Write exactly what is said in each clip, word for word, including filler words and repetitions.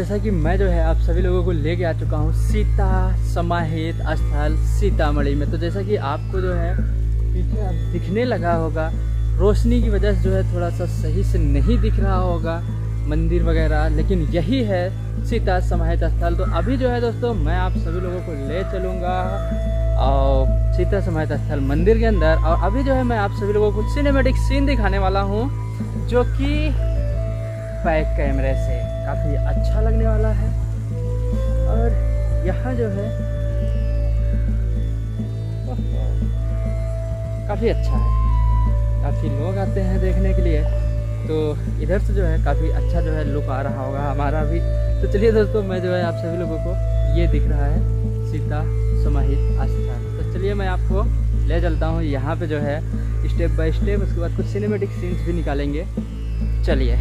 जैसा कि मैं जो है आप सभी लोगों को लेके आ चुका हूँ सीता समाहित स्थल सीतामढ़ी में। तो जैसा कि आपको जो है पीछे अब दिखने लगा होगा, रोशनी की वजह से जो है थोड़ा सा सही से नहीं दिख रहा होगा मंदिर वगैरह, लेकिन यही है सीता समाहित स्थल। तो अभी जो है दोस्तों मैं आप सभी लोगों को ले चलूँगा और सीता समाहित स्थल मंदिर के अंदर। और अभी जो है मैं आप सभी लोगों को सिनेमैटिक सीन दिखाने वाला हूँ, जो कि बैक कैमरे से काफ़ी अच्छा लगने वाला है। और यहाँ जो है काफ़ी अच्छा है, काफ़ी लोग आते हैं देखने के लिए। तो इधर से जो है काफ़ी अच्छा जो है लुक आ रहा होगा हमारा भी। तो चलिए दोस्तों, मैं जो है आप सभी लोगों को ये दिख रहा है सीता समाहित स्थल। तो चलिए मैं आपको ले चलता हूँ यहाँ पे जो है स्टेप बाय स्टेप, उसके बाद कुछ सिनेमैटिक सीन्स भी निकालेंगे। चलिए।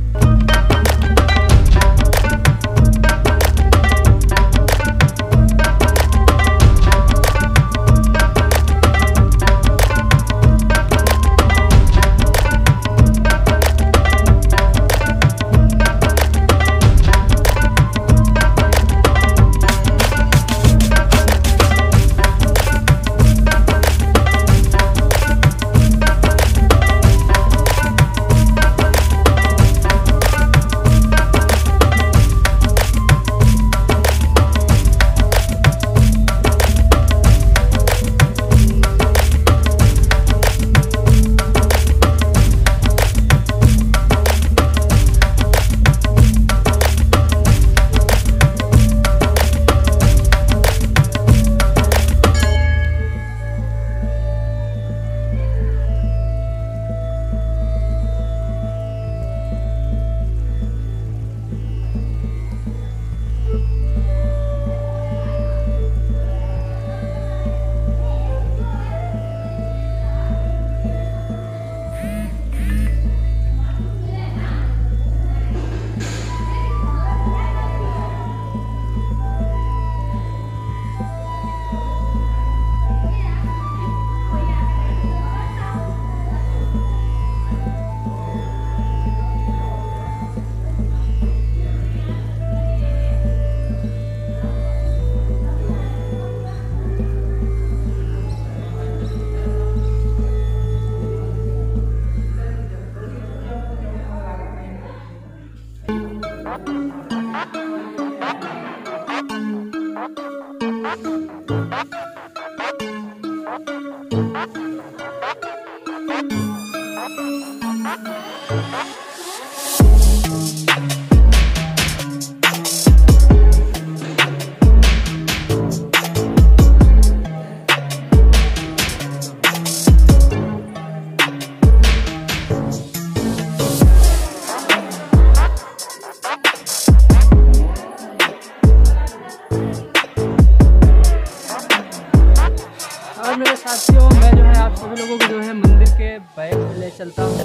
मेरे साथियों, मैं जो है आप सभी लोगों को जो है मंदिर के बैक में ले चलता हूँ।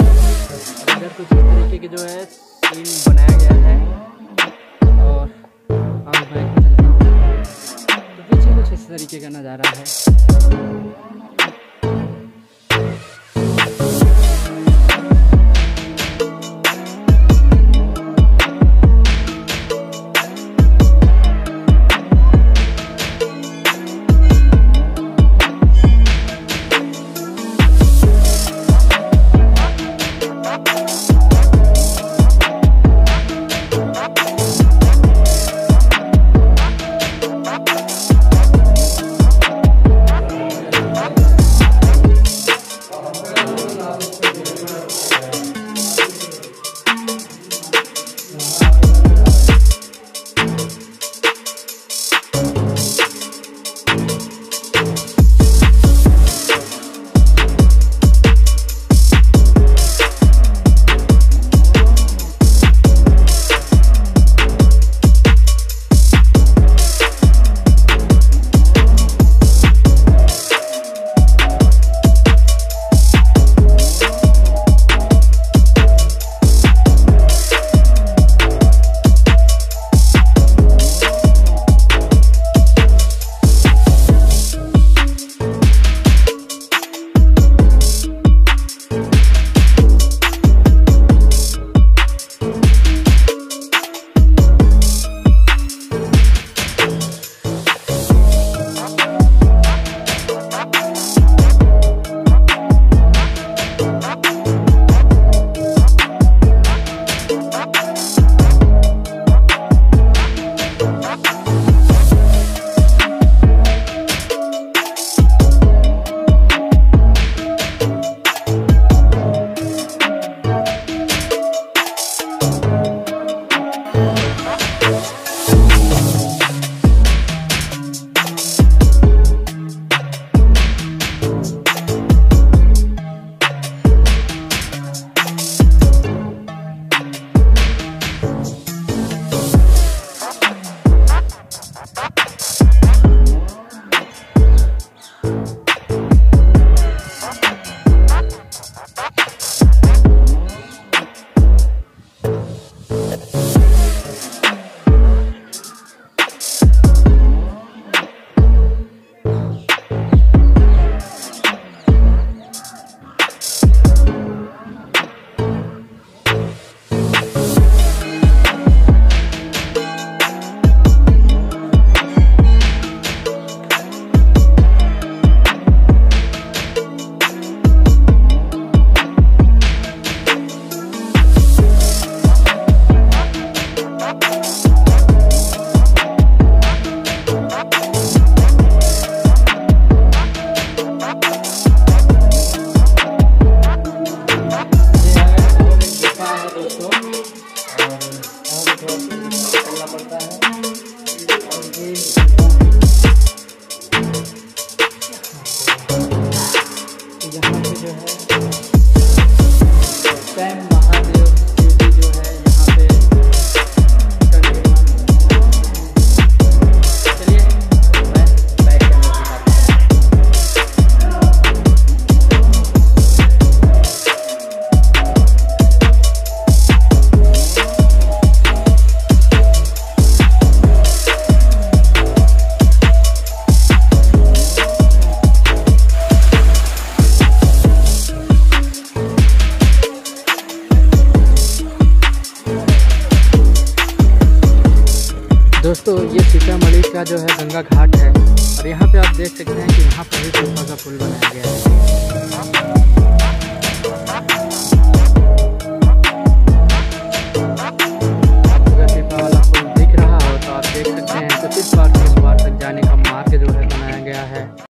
इधर कुछ इस तरीके के जो है सीन बनाया गया है और अब बैक में चलता हूँ तो पीछे कुछ इस तरीके का नज़ारा है। जो है स्वयं महादेव शिव जी जो है यहाँ पे कंटिन्यू। चलिए मैं बैक कैमरा दिखाता हूँ। दोस्तों ये सीतामढ़ी का जो है गंगा घाट है और यहाँ पे आप देख सकते हैं कि यहाँ पर भी पीपा का पुल बनाया गया है।